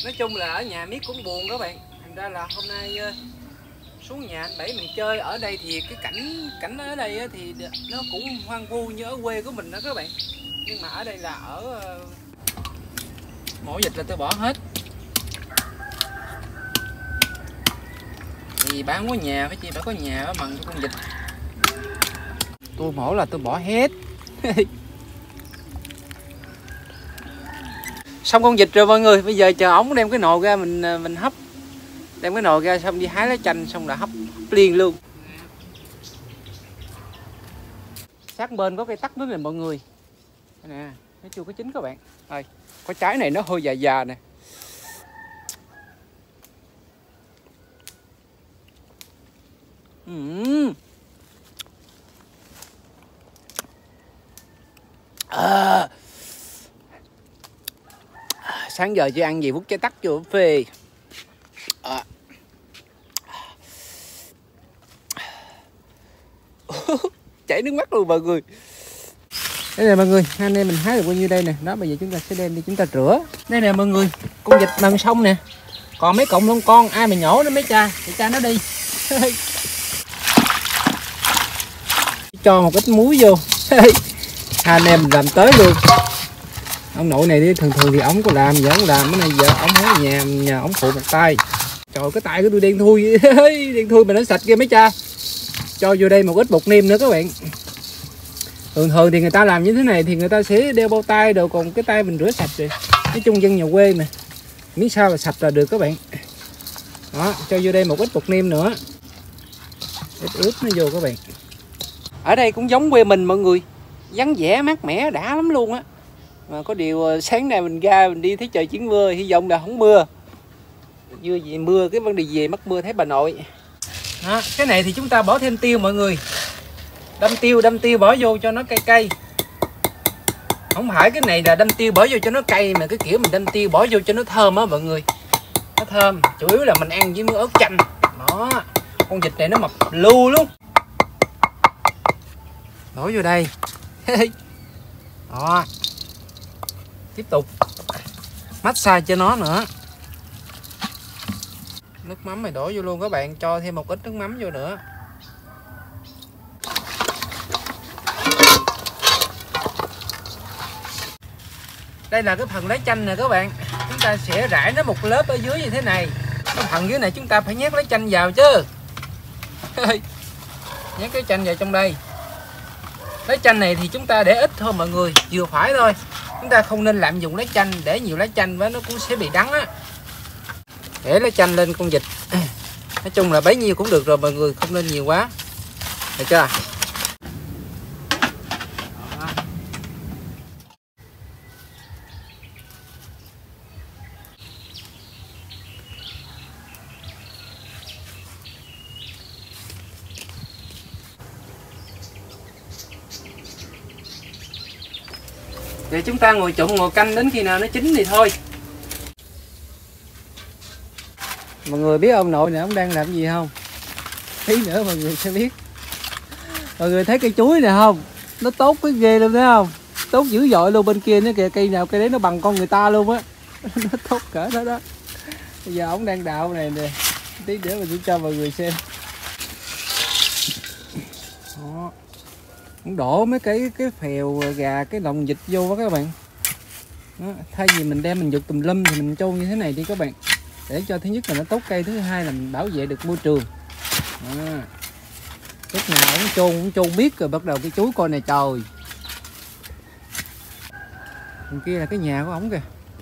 Nói chung là ở nhà miết cũng buồn các bạn. Thành ra là hôm nay xuống nhà anh Bảy mình chơi. Ở đây thì cái cảnh ở đây thì nó cũng hoang vu như ở quê của mình đó các bạn. Nhưng mà ở đây là ở mổ vịt là tôi bỏ hết. Thì bán có nhà phải chi phải có nhà ở mần cho con vịt. Tôi mổ là tôi bỏ hết. Xong con vịt rồi mọi người, bây giờ chờ ổng đem cái nồi ra mình hấp. Đem cái nồi ra xong đi hái lá chanh xong là hấp liền luôn. Sát bên có cây tắc nữa nè mọi người. Đây nè, nó chưa có chín các bạn. Đây, có trái này nó hơi già già nè. Sáng giờ chưa ăn gì vút trái tắc chưa phê. Chảy nước mắt luôn mọi người. Đây nè mọi người, hai anh em mình hái được bao nhiêu đây nè. Đó bây giờ chúng ta sẽ đem đi chúng ta rửa. Đây nè mọi người, con vịt bằng sông nè. Còn mấy cọng lông con ai mà nhổ nó mấy cha, thì cha nó đi. Cho một ít muối vô. Hai anh em mình làm tới luôn. Ông nội này đi thường thì ổng có làm, giờ ổng làm, cái này giờ ổng ở nhà ổng phụ một tay. Trời cái tay của tôi đen thui. Đen thui mà nó sạch kia mấy cha. Cho vô đây một ít bột nêm nữa các bạn. Thường thì người ta làm như thế này thì người ta sẽ đeo bao tay đồ, còn cái tay mình rửa sạch rồi. Nói chung dân nhà quê mà, miếng sao là sạch là được các bạn. Đó, cho vô đây một ít bột nêm nữa. Ít ướp nó vô các bạn. Ở đây cũng giống quê mình mọi người, vắng vẻ mát mẻ đã lắm luôn á. Mà có điều sáng nay mình ra mình đi thấy trời chuyển mưa, hy vọng là không mưa. Vừa gì mưa cái vấn đề về mất mưa thấy bà nội. Đó, cái này thì chúng ta bỏ thêm tiêu mọi người. Đâm tiêu bỏ vô cho nó cay cay. Không phải cái này là đâm tiêu bỏ vô cho nó cay, mà cái kiểu mình đâm tiêu bỏ vô cho nó thơm á mọi người. Nó thơm, chủ yếu là mình ăn với ớt chanh. Đó, con vịt này nó mập lu luôn. Đổ vô đây. Đó. Tiếp tục massage cho nó nữa. Nước mắm này đổ vô luôn các bạn, cho thêm một ít nước mắm vô nữa. Đây là cái phần lá chanh nè các bạn. Chúng ta sẽ rải nó một lớp ở dưới như thế này. Cái phần dưới này chúng ta phải nhét lá chanh vào chứ. Nhét cái chanh vào trong đây. Lá chanh này thì chúng ta để ít thôi mọi người, vừa phải thôi. Chúng ta không nên lạm dụng lá chanh, để nhiều lá chanh và nó cũng sẽ bị đắng á. Để lá chanh lên con vịt. Nói chung là bấy nhiêu cũng được rồi mọi người, không nên nhiều quá. Được chưa? Để chúng ta ngồi trộn ngồi canh đến khi nào nó chín thì thôi. Mọi người biết ông nội này ông đang làm gì không? Tí nữa mọi người sẽ biết. Mọi người thấy cây chuối này không? Nó tốt cái ghê luôn thấy không? Tốt dữ dội luôn, bên kia nó kìa, cây nào cây đấy nó bằng con người ta luôn á. Nó tốt cỡ đó đó. Bây giờ ông đang đào này nè. Tí nữa mình sẽ cho mọi người xem. Đó. Đổ mấy cái phèo gà, cái lòng vịt vô đó các bạn. Đó, thay vì mình đem mình dục tùm lum thì mình chôn như thế này đi các bạn, để cho thứ nhất là nó tốt cây, thứ hai là mình bảo vệ được môi trường. Đó. Lúc nào cũng chôn biết rồi bắt đầu cái chuối coi này trời. Bên kia là cái nhà của ổng kìa.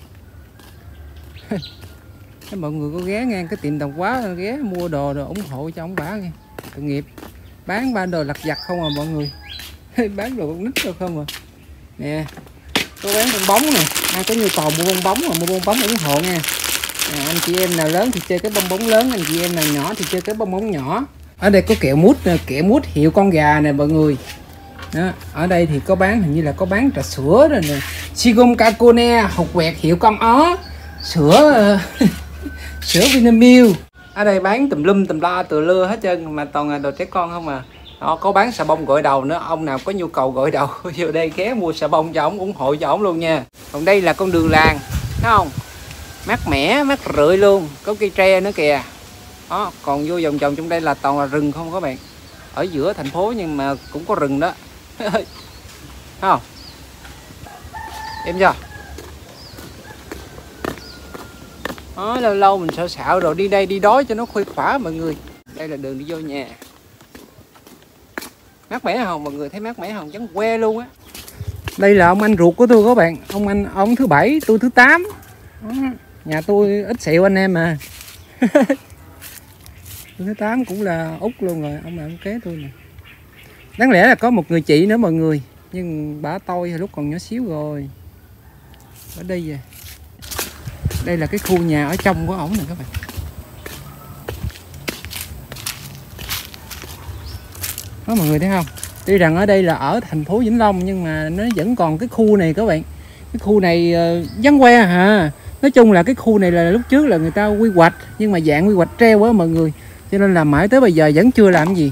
Các mọi người có ghé ngang cái tiệm tạp hóa ghé mua đồ rồi ủng hộ cho ổng bả nghe. Tội nghiệp, bán ba đồ lặt vặt không à mọi người. Bán đồ con nít đâu không à. Nè, có bán bong bóng nè, ai có nhu cầu mua bong bóng mà mua bong bóng ủng hộ nha. Nè, anh chị em nào lớn thì chơi cái bong bóng lớn, anh chị em nào nhỏ thì chơi cái bong bóng nhỏ. Ở đây có kẹo mút nè, kẹo mút hiệu con gà nè mọi người. Đó, ở đây thì có bán, hình như là có bán trà sữa rồi nè. Sigum Cacone hột quẹt hiệu con ó, sữa sữa Vinamilk. Ở đây bán tùm lum tùm la tùm lưa hết trơn, mà toàn là đồ trẻ con không à. Đó, có bán xà bông gội đầu nữa, ông nào có nhu cầu gội đầu vô đây ghé mua xà bông cho ổng, ủng hộ cho ổng luôn nha. Còn đây là con đường làng, thấy không? Mát mẻ, mát rượi luôn. Có cây tre nữa kìa. Đó, còn vô vòng vòng trong đây là toàn là rừng không các bạn. Ở giữa thành phố nhưng mà cũng có rừng đó. Thấy không? Em chưa? Đó, lâu lâu mình sợ xạo rồi đi đây đi đói cho nó khuây khỏa mọi người. Đây là đường đi vô nhà. Mát mẻ không mọi người, thấy mát mẻ không? Trắng que luôn á. Đây là ông anh ruột của tôi các bạn. Ông thứ 7, tôi thứ 8. Đó. Nhà tôi ít xịu anh em mà. Tôi thứ 8 cũng là út luôn rồi. Ông là ông kế tôi nè. Đáng lẽ là có một người chị nữa mọi người, nhưng bà tôi lúc còn nhỏ xíu rồi. Ở đây vậy. Đây là cái khu nhà ở trong của ổng nè các bạn. Đó mọi người thấy không? Tuy rằng ở đây là ở thành phố Vĩnh Long nhưng mà nó vẫn còn cái khu này các bạn. Cái khu này vắng que hả? Nói chung là cái khu này là lúc trước là người ta quy hoạch, nhưng mà dạng quy hoạch treo á mọi người. Cho nên là mãi tới bây giờ vẫn chưa làm gì.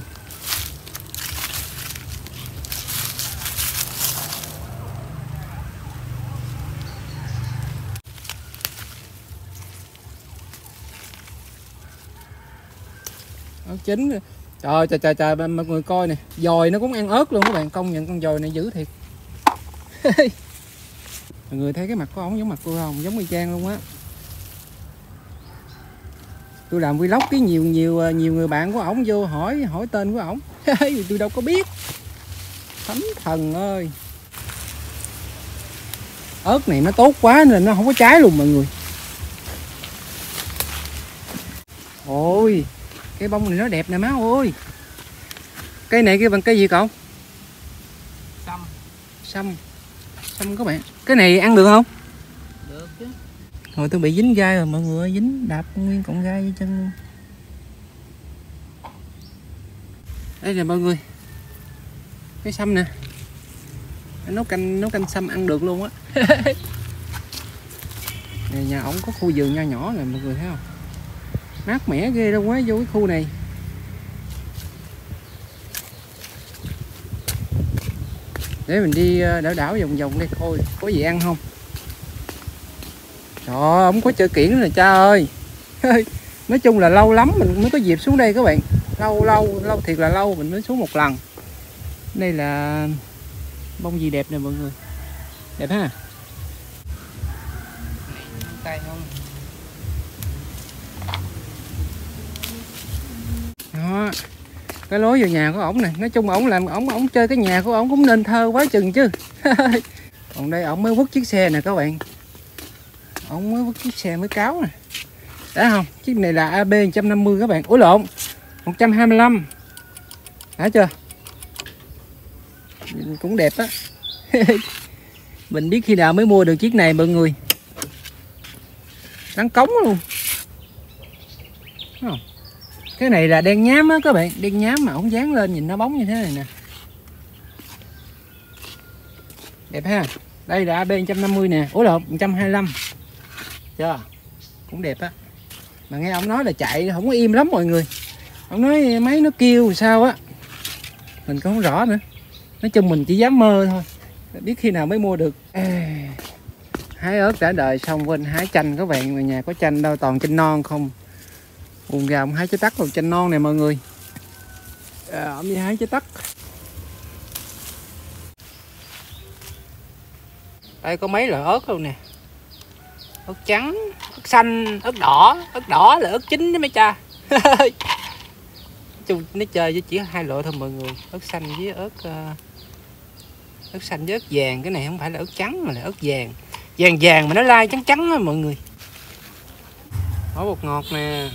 Ớt chín. Trời mọi người coi nè, dòi nó cũng ăn ớt luôn các bạn, công nhận con dòi này dữ thiệt. Mọi người thấy cái mặt của ổng giống mặt tôi không? Giống y chang luôn á. Tôi làm vlog cái nhiều người bạn của ổng vô hỏi tên của ổng. Tôi đâu có biết. Thánh thần ơi. Ớt này nó tốt quá nên nó không có trái luôn mọi người. Ôi, cái bông này nó đẹp nè má ơi. Cây này kia bằng cây gì cậu? Sâm các bạn. Cái này ăn được không? Được chứ. Rồi tôi bị dính gai rồi mọi người ơi, dính đạp nguyên cọng gai vô chân luôn. Đây nè mọi người. Cái sâm nè. Nấu canh sâm ăn được luôn á. Này nhà ổng có khu vườn nho nhỏ nè mọi người thấy không? Mát mẻ ghê đâu quá vô cái khu này. Để mình đi đảo vòng vòng đây coi có gì ăn không. Trời ơi, không có chợ kiển nè cha ơi. Nói chung là lâu lắm mình mới có dịp xuống đây các bạn. Lâu thiệt là lâu mình mới xuống một lần. Đây là bông gì đẹp nè mọi người. Đẹp ha. Tay không. Đó. Cái lối vào nhà của ổng này, nói chung ổng làm ổng chơi cái nhà của ổng cũng nên thơ quá chừng chứ. Còn đây ổng mới quất chiếc xe nè các bạn. Ổng mới quất chiếc xe mới cáo nè. Đã không? Chiếc này là AB 150 các bạn. Ủa lộn, 125. Đã chưa? Cũng đẹp á. Mình biết khi nào mới mua được chiếc này mọi người. Đáng cống luôn. Không? Cái này là đen nhám á các bạn, đen nhám mà ổng dán lên nhìn nó bóng như thế này nè. Đẹp ha. Đây là AB 150 nè. Ủa lộn, 125. Chưa? Cũng đẹp á. Mà nghe ông nói là chạy không có im lắm mọi người. Ông nói máy nó kêu sao á. Mình cũng không rõ nữa. Nói chung mình chỉ dám mơ thôi. Biết khi nào mới mua được. Hái ớt đã đời xong quên hái chanh các bạn. Mà nhà có chanh đâu, toàn chanh non không. Buồn gà ông hái trái tắc rồi chanh non nè mọi người. Ông đi hái trái tắc. Đây có mấy loại ớt luôn nè. Ớt trắng, ớt xanh, ớt đỏ. Ớt đỏ là ớt chín đó mấy cha. Chung nó chơi với chỉ hai loại thôi mọi người. Ớt xanh với ớt xanh với ớt vàng. Cái này không phải là ớt trắng mà là ớt vàng. Vàng mà nó lai trắng trắng á mọi người. Bỏ bột ngọt nè.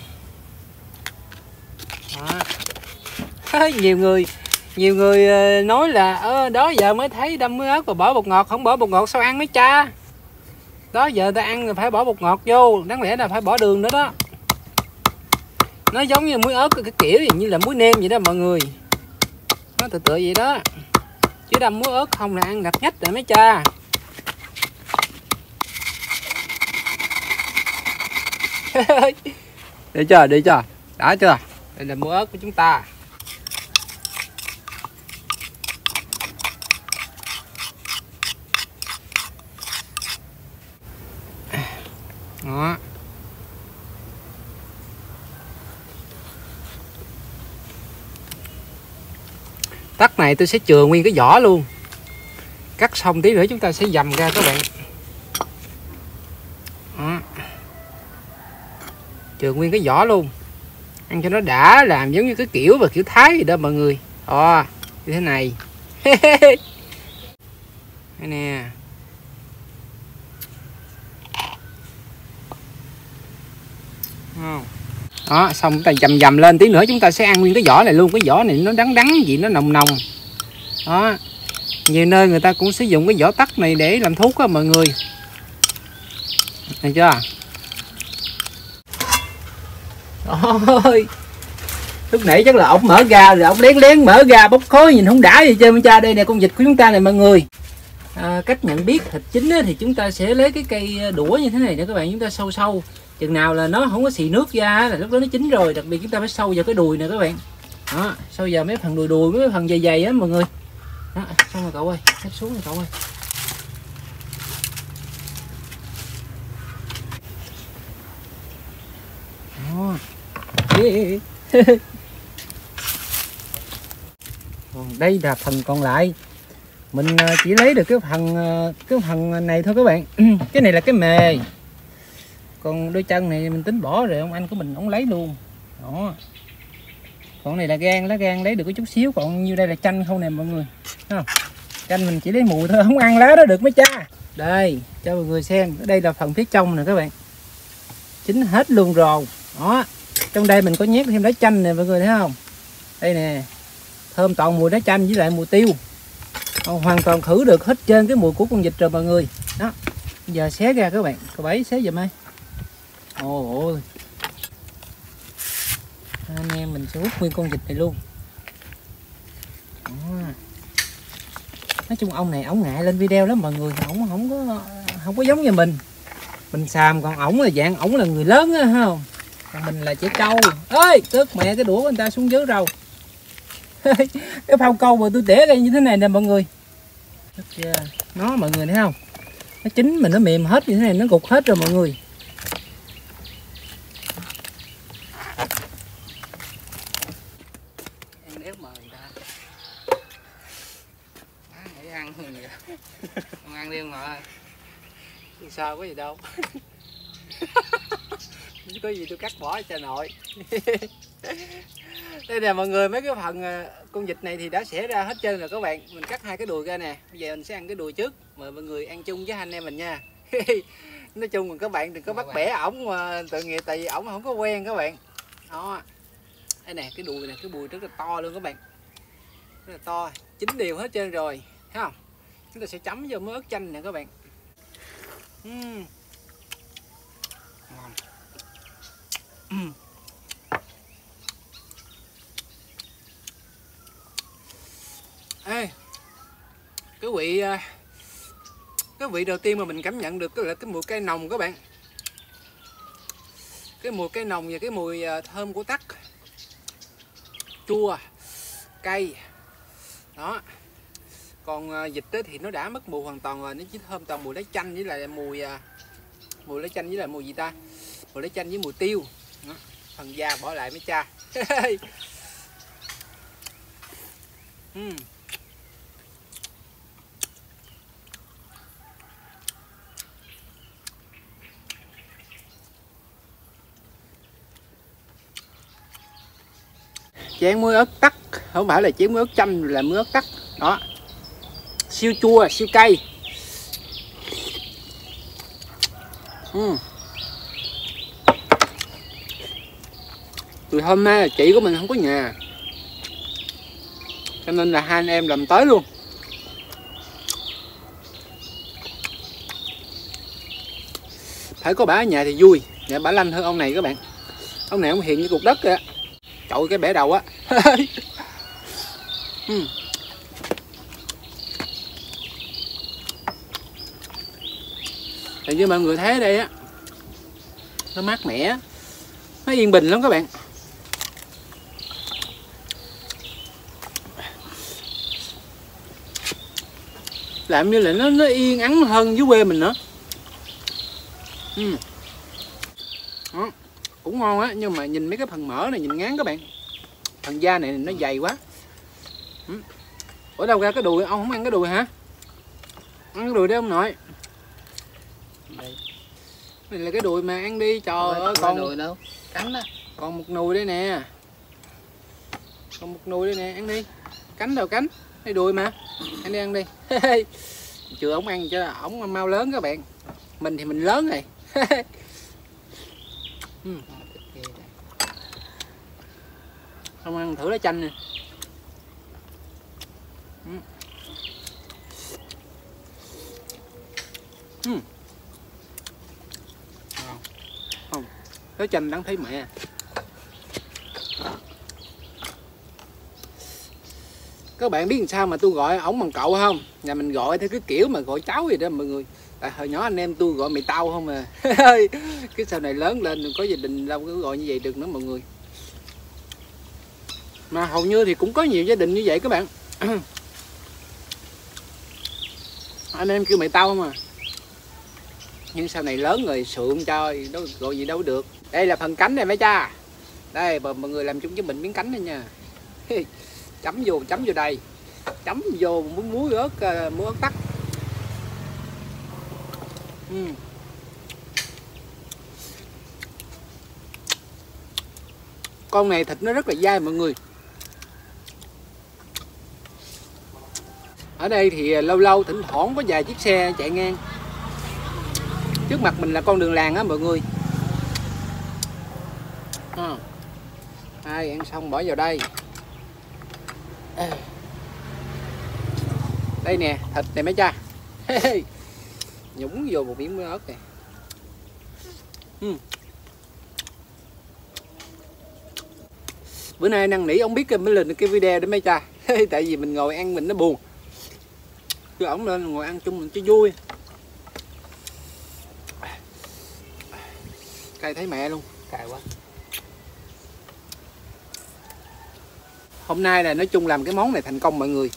Đó. nhiều người nói là đó giờ mới thấy đâm muối ớt và bỏ bột ngọt, không bỏ bột ngọt sao ăn mấy cha. Đó giờ ta ăn là phải bỏ bột ngọt vô, đáng lẽ là phải bỏ đường nữa đó. Nó giống như muối ớt cái kiểu như là muối nêm vậy đó mọi người. Nó tựa vậy đó. Chứ đâm muối ớt không là ăn gạch nhách rồi mấy cha. Được chưa? Đã chưa? Đây là muối ớt của chúng ta. Đó. Tắc này tôi sẽ chừa nguyên cái vỏ luôn. Cắt xong tí nữa chúng ta sẽ dầm ra các bạn. Đó. Chừa nguyên cái vỏ luôn. Ăn cho nó đã, làm giống như cái kiểu và kiểu Thái gì đó mọi người. Như thế này. Đây nè. Đó, xong chúng ta dầm lên tí nữa chúng ta sẽ ăn nguyên cái vỏ này luôn. Cái vỏ này nó đắng đắng gì, nó nồng nồng. Đó. Nhiều nơi người ta cũng sử dụng cái vỏ tắc này để làm thuốc á mọi người. Thấy chưa? Ôi, lúc nãy chắc là ổng mở ra rồi, ổng lén mở ra bốc khói nhìn không đã gì trơn cha. Đây nè con vịt của chúng ta này mọi người. Cách nhận biết thịt chín thì chúng ta sẽ lấy cái cây đũa như thế này nè các bạn, chúng ta sâu sâu chừng nào là nó không có xì nước ra là lúc đó nó chín rồi. Đặc biệt chúng ta phải sâu vào cái đùi nè các bạn. Đó, sâu vào mấy phần đùi mấy phần dày dày á mọi người. Đó, xong rồi cậu ơi, xếp xuống rồi cậu ơi. Đó. Còn đây là phần còn lại. Mình chỉ lấy được cái phần này thôi các bạn. Cái này là cái mề. Còn đôi chân này mình tính bỏ rồi, ông anh của mình ông lấy luôn. Đó. Còn này là gan, lá gan lấy được có chút xíu, còn như đây là chanh không nè mọi người. Thấy không? Chanh mình chỉ lấy mùi thôi, không ăn lá đó được mấy cha. Đây, cho mọi người xem, đây là phần phía trong nè các bạn. Chín hết luôn rồi. Đó. Trong đây mình có nhét thêm lá chanh nè mọi người thấy không? Đây nè. Thơm toàn mùi lá chanh với lại mùi tiêu. Hoàn toàn khử được hết trơn cái mùi của con vịt rồi mọi người. Đó. Bây giờ xé ra các bạn, cậu Bảy xé giùm ơi. Ôi. Anh em mình sẽ hút nguyên con vịt này luôn. Đó. Nói chung ông này ổng ngại lên video lắm mọi người, ổng không có giống như mình xàm, còn ổng là dạng ổng là người lớn á không, còn mình là trẻ trâu. Ơi tước mẹ cái đũa của người ta xuống dưới rồi. Cái phao câu mà tôi tỉa ra như thế này nè mọi người. Nó mọi người thấy không, nó chín mình nó mềm hết như thế này, nó gục hết rồi mọi người. Nếu mời người ta để ăn thôi vậy. Không ăn đi ông nội. Sao có gì đâu. Có gì tôi cắt bỏ cho nội. Đây nè mọi người, mấy cái phần con vịt này thì đã xẻ ra hết trơn rồi các bạn. Mình cắt hai cái đùi ra nè. Bây giờ mình sẽ ăn cái đùi trước. Mời mọi người ăn chung với anh em mình nha. Nói chung là các bạn đừng có bắt bẻ ổng mà tội nghiệp, tại vì ổng không có quen các bạn. Đó. Đây nè, cái đùi nè, cái đùi rất là to luôn các bạn. Rất là to, chín đều hết trơn rồi, thấy không? Chúng ta sẽ chấm vô mới ớt chanh nè các bạn. Ê, cái vị đầu tiên mà mình cảm nhận được là cái mùi cây nồng các bạn. Cái mùi cây nồng và cái mùi thơm của tắc, chua, cay. Đó. Còn vịt thì nó đã mất mùi hoàn toàn rồi, nó chỉ thơm toàn mùi lá chanh với lại mùi lá chanh với lại mùi gì ta? Mùi lá chanh với mùi tiêu. Đó. Phần da bỏ lại mấy cha. Chén muối ớt tắc, không phải là chén muối ớt chanh, là muối ớt tắc. Đó. Siêu chua, siêu cay. Từ hôm nay là chị của mình không có nhà, cho nên là hai anh em làm tới luôn. Phải có bả ở nhà thì vui, để bả lanh hơn ông này các bạn. Ông này ông hiền như cục đất kìa. Trời cái bẻ đầu á. Thì như mọi người thấy ở đây á, nó mát mẻ, nó yên bình lắm các bạn. Làm như là nó yên ắng hơn dưới quê mình nữa. Đó. Cũng ngon á, nhưng mà nhìn mấy cái phần mỡ này nhìn ngán các bạn. Phần da này nó dày quá. Ủa đâu ra cái đùi, ông không ăn cái đùi hả? Ăn cái đùi đấy ông nội. Đây. Này là cái đùi mà ăn đi, trời ơi còn đùi đâu, cắn đó. Còn một nùi đây nè. Còn một nùi đây nè, ăn đi. Cánh đâu cánh, cái đùi mà. Ăn đi ăn đi. Chưa ổng ăn cho ổng mau lớn các bạn. Mình thì mình lớn rồi. Không ăn thử lá chanh nè. Không, lá chanh đáng thấy mẹ. Các bạn biết làm sao mà tôi gọi ổng bằng cậu không? Nhà mình gọi theo cái kiểu mà gọi cháu gì đó mọi người. Tại hồi nhỏ anh em tôi gọi mày tao không à. Cái sau này lớn lên có gia đình đâu có gọi như vậy được nữa mọi người. Mà hầu như thì cũng có nhiều gia đình như vậy các bạn. Anh em kêu mày tao không à. Nhưng sau này lớn rồi sượng trời, đâu gọi gì đâu được. Đây là phần cánh này mấy cha. Đây mọi người làm chung với mình miếng cánh này nha. Chấm vô đây. Chấm vô muối ớt tắc. Con này thịt nó rất là dai mọi người. Ở đây thì lâu lâu thỉnh thoảng có vài chiếc xe chạy ngang. Trước mặt mình là con đường làng á mọi người. Đây, ăn xong bỏ vào đây. Đây nè, thịt này mấy cha. Nhúng vô một miếng muối ớt này. Bữa nay năn nỉ ông biết mới lên cái video để mấy cha. Tại vì mình ngồi ăn mình nó buồn. Cứ ổng lên ngồi ăn chung mình cho vui. Cay thấy mẹ luôn. Cay quá. Hôm nay là nói chung làm cái món này thành công mọi người.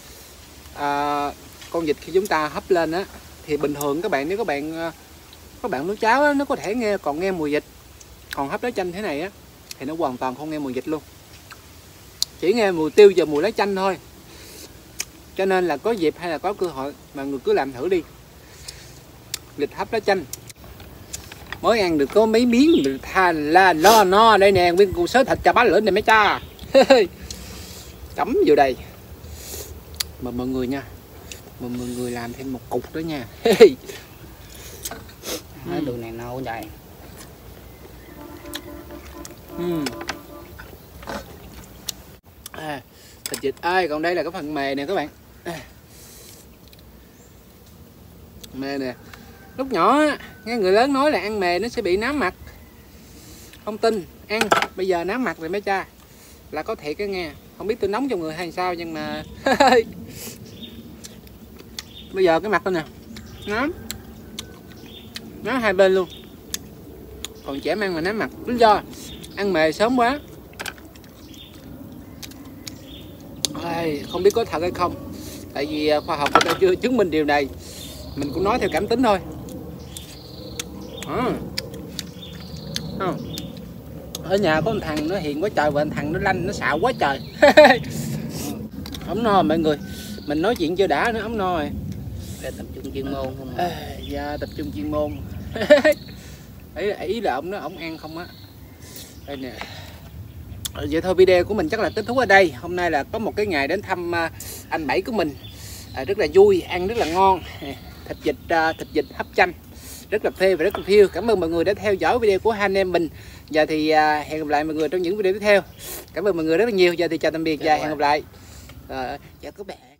Con vịt khi chúng ta hấp lên á thì bình thường các bạn, nếu các bạn nấu cháo á, nó có thể nghe mùi vịt. Còn hấp lá chanh thế này á thì nó hoàn toàn không nghe mùi vịt luôn. Chỉ nghe mùi tiêu và mùi lá chanh thôi. Cho nên là có dịp hay là có cơ hội mà người cứ làm thử đi. Vịt hấp lá chanh. Mới ăn được có mấy miếng là no đây nè, nguyên củ sớ thịt chà bá lửa này mấy cha. Chấm vô đây. Mà mọi người nha. Mà mọi người làm thêm một cục đó nha. Đùi này nâu vậy. Thịt vịt ơi, còn đây là cái phần mề nè các bạn. Mề nè. Lúc nhỏ nghe người lớn nói là ăn mề nó sẽ bị nám mặt. Không tin, ăn bây giờ nám mặt rồi mấy cha. Là có thiệt cái nghe. Không biết tôi nóng trong người hay sao nhưng mà bây giờ cái mặt tôi nè nám hai bên luôn. Còn trẻ em ăn mà nám mặt lý do ăn mề sớm quá. Không biết có thật hay không, tại vì khoa học người ta chưa chứng minh điều này, mình cũng nói theo cảm tính thôi. Ở nhà có một thằng nó hiền quá trời và thằng nó lanh nó xạo quá trời. Ổng no mọi người, mình nói chuyện chưa đã nữa, ổng no rồi. Để tập trung chuyên môn không à? Dạ tập trung chuyên môn. ý là ổng ăn không á. Đây nè. Vậy thôi video của mình chắc là kết thúc ở đây. Hôm nay là có một cái ngày đến thăm anh Bảy của mình, rất là vui, ăn rất là ngon. Thịt vịt hấp chanh rất là phê và rất là phiêu. Cảm ơn mọi người đã theo dõi video của hai anh em mình. Giờ thì hẹn gặp lại mọi người trong những video tiếp theo. Cảm ơn mọi người rất là nhiều. Giờ thì chào tạm biệt và hẹn gặp lại. Chào các bạn.